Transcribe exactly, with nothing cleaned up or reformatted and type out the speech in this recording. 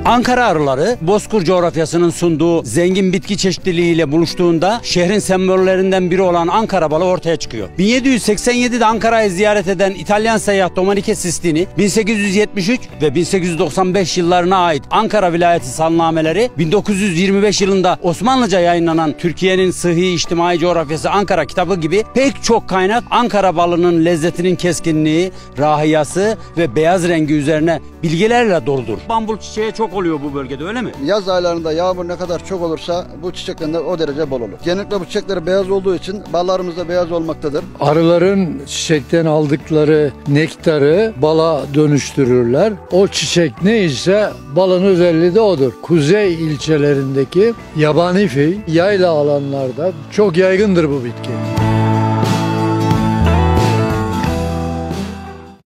Ankara arıları Bozkır coğrafyasının sunduğu zengin bitki çeşitliliğiyle buluştuğunda şehrin sembollerinden biri olan Ankara balı ortaya çıkıyor. bin yedi yüz seksen yedi'de Ankara'yı ziyaret eden İtalyan seyyah Domenico Sistini bin sekiz yüz yetmiş üç ve bin sekiz yüz doksan beş yıllarına ait Ankara vilayeti salnameleri, bin dokuz yüz yirmi beş yılında Osmanlıca yayınlanan Türkiye'nin Sıhhi İçtimai Coğrafyası Ankara kitabı gibi pek çok kaynak Ankara balının lezzetinin keskinliği, rahiyası ve beyaz rengi üzerine bilgilerle doludur. Bambul çiçeği çok oluyor bu bölgede, öyle mi? Yaz aylarında yağmur ne kadar çok olursa bu çiçekten de o derece bol olur. Genellikle bu çiçekleri beyaz olduğu için ballarımız da beyaz olmaktadır. Arıların çiçekten aldıkları nektarı bala dönüştürürler. O çiçek neyse balın özelliği de odur. Kuzey ilçelerindeki yabani fil, yayla alanlarda çok yaygındır bu bitki.